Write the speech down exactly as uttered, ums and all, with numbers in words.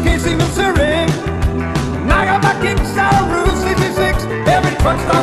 Casey, Missouri. And I got my kicks out of Route sixty-six. Every truck stop